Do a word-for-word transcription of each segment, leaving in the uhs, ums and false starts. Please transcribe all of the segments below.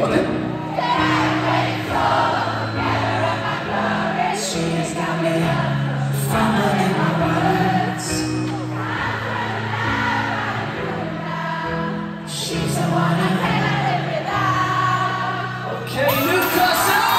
Go on then. She's got me fumbling my words. She's the one I can't live without. Okay, Newcastle!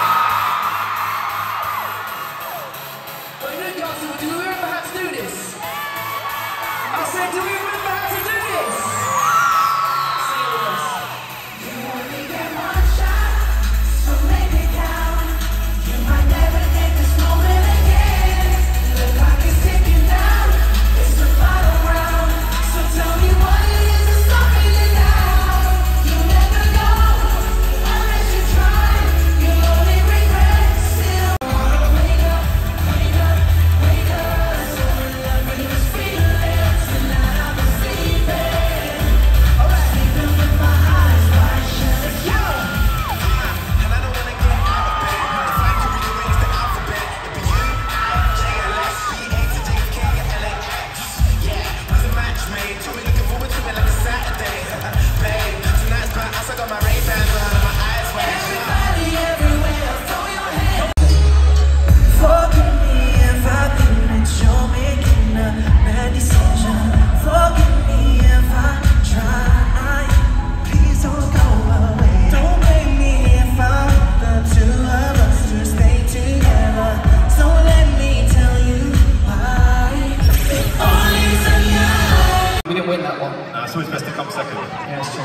Well, Newcastle, do we remember how to do this? I said, do we remember how to do this? Sing it with us. You only get one shot, so make it count. You might never get this moment again. The clock is ticking down, it's the final round. So tell me what it is that's stopping you now. You never know, unless you try. You'll only regret still. Wake up, wake up, wake up. So in love with this feeling. Tonight I'll be sleeping. Alright, sleeping with my eyes wide shut. Yo! And I don't wanna get out of bed. The sign to rearrange the alphabet. It be you, I, J L S, B A to J K, L A X. Yeah, where's the match made? Tell me looking forward to it like a Saturday. Babe, tonight's my house, I got my Ray-Bans on and my eyes wet. Everybody everywhere, throw your hands. Forgive me if I think that you're making a bad decision. Forgive me if I try. Please don't go away. Don't blame me if I want the two of us to stay together. So let me tell you why. If only tonight. We didn't win that one. No, it's always best to come second. Yeah, it's true.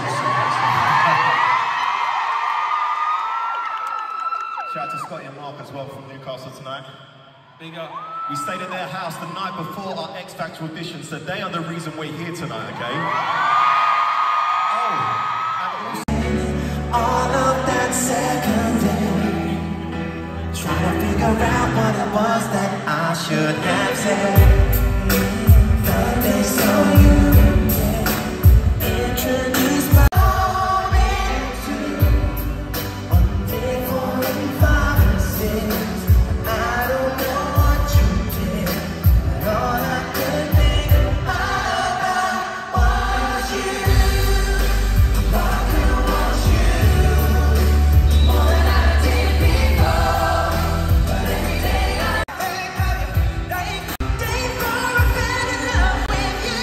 Shout out to Scotty and Mark as well from Newcastle tonight. Big up. We stayed at their house the night before our X Factor audition, so they are the reason we're here tonight, okay? Oh, and also All of that second day, trying to figure out what it was that I should have said. The day saw you introduce my into one day, four and five and six. I don't know what you did, but all I could think about was you. I could want you more than I did before. But every day I think of you, day for day for I fell in love with you.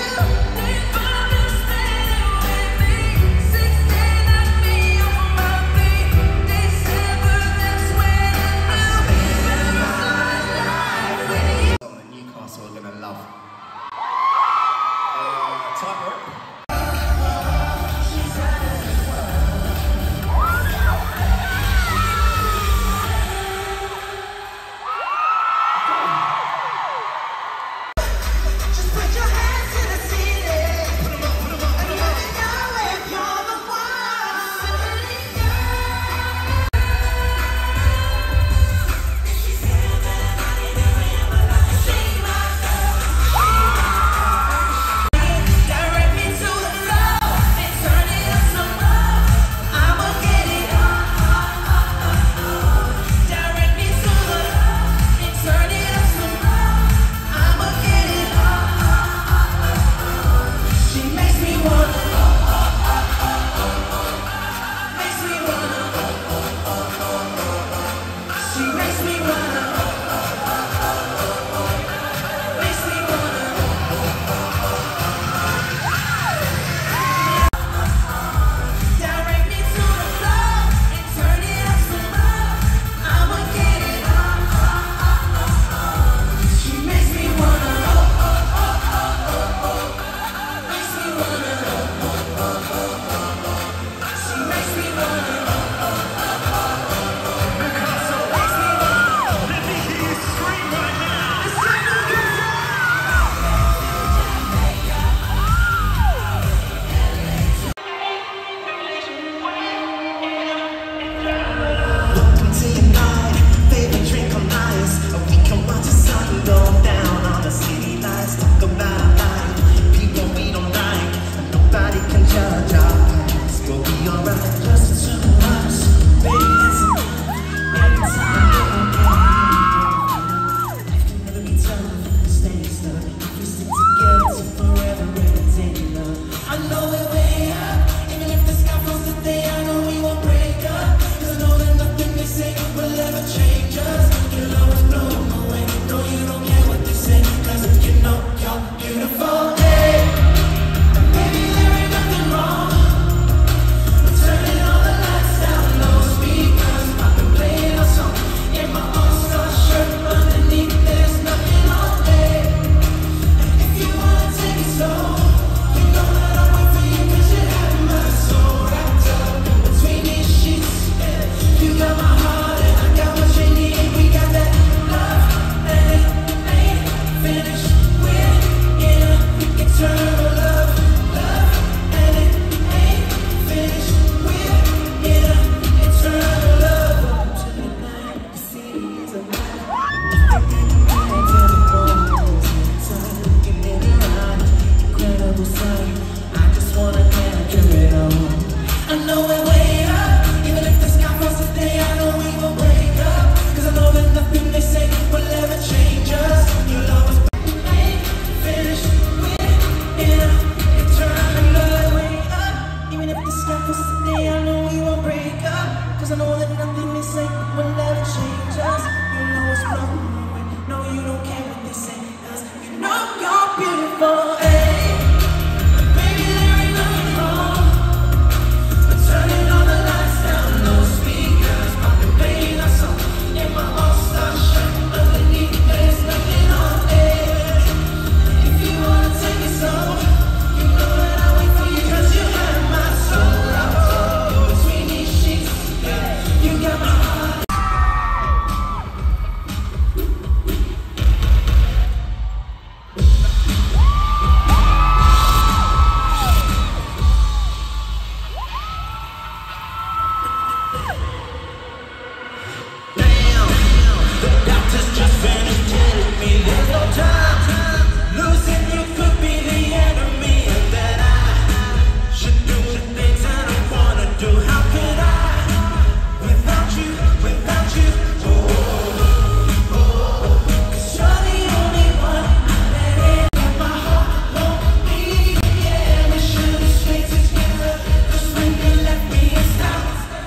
there's no time. Losing you could be the enemy, and that I should do the things I don't wanna do. How could I, without you, without you? Oh, oh, oh. 'Cause you're the only one I let in, and my heart won't beat again. We should've stayed together, 'cause when you left me, it's not.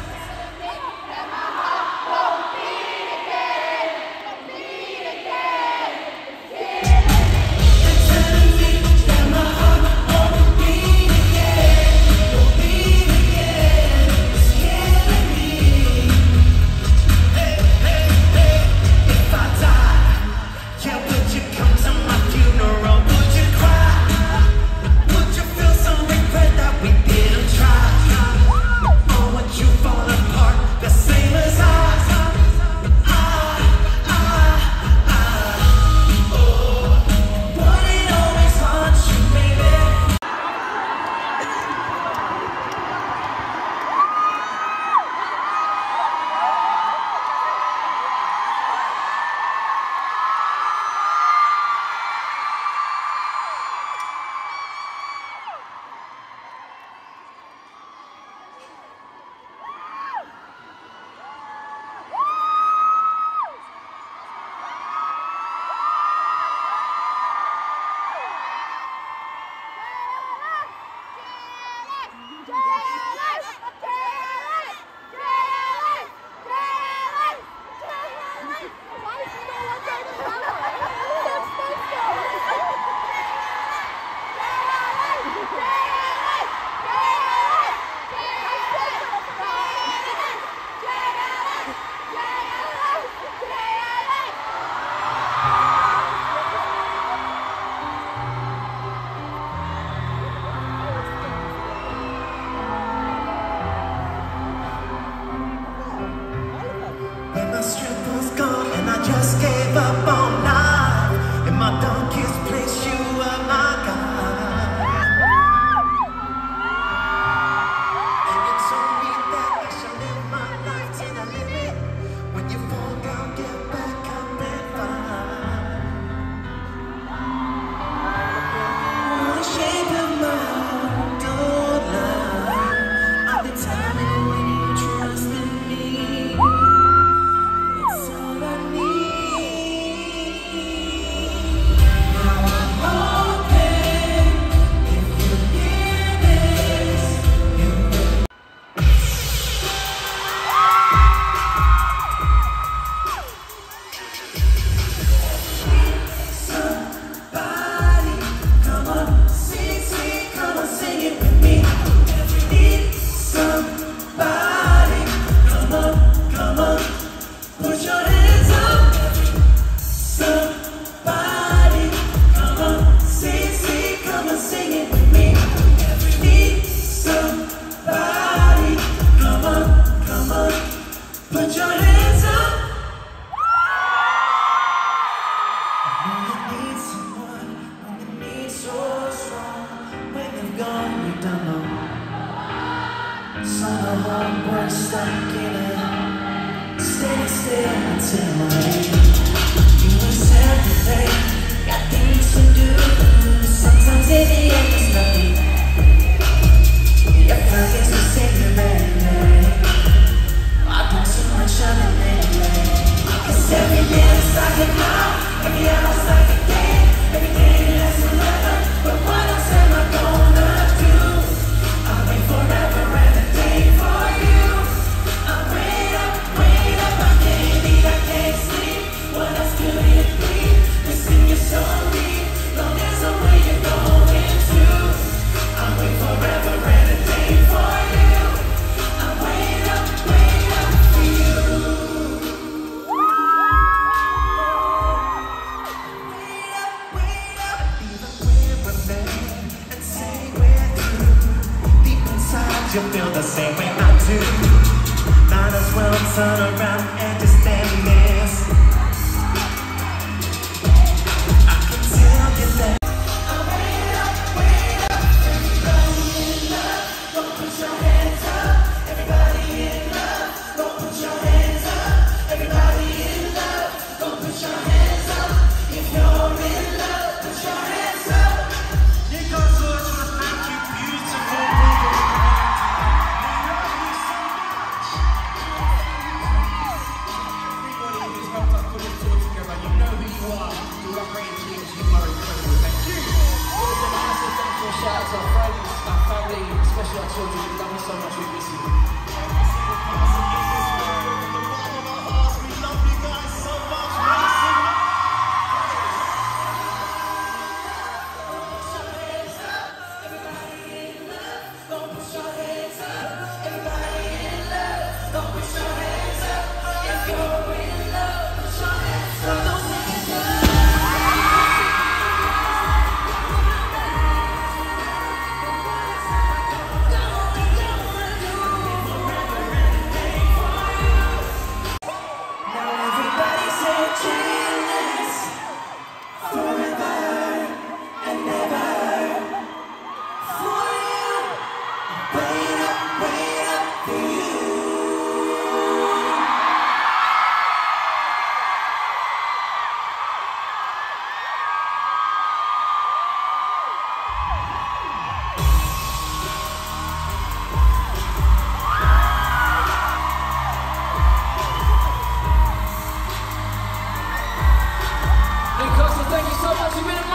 When my strength was gone and I just gave up on life, in my darkest place you were my God. And you told me that I should live my life to the limit. When you fall down, get back up and fight. The shape of my heart, don't lie. I'll be telling when you trust in me. Put your hands up. I know you need someone, know you need so strong. When you've gone, you don't know. So the hard work stuck in it. Stay still until I leave. You accept the day, got things to do. Sometimes in the end it's nothing. Your focus is singing ready. I put so much on it anyway. 'Cause every day is like a night, every hour's like a day, every day lasts forever. But what else am I gonna do? I'll wait forever and a day for you. I'll wait up, wait up, I can't eat, I can't sleep. What else could it be? Missing you so deep, long as I'm where you're going to. I'll wait forever and a day for you. I'll wait up, wait up for you. Wait up, wait up, even when we're mad and say we're through. Deep inside you feel the same way I do. Might as well turn around and just stand this. I can tell you that. Wait up, wait up, everybody in love, go put your hands up. Everybody in love, go put your hands up. Everybody in love, go put your hands up. If you're know who you are. You're our great teams. You are incredible. Thank you. Also, a massive thank you and shout out to our friends, our family, especially our children. We love you so much. We miss you. Thank you so much. You've been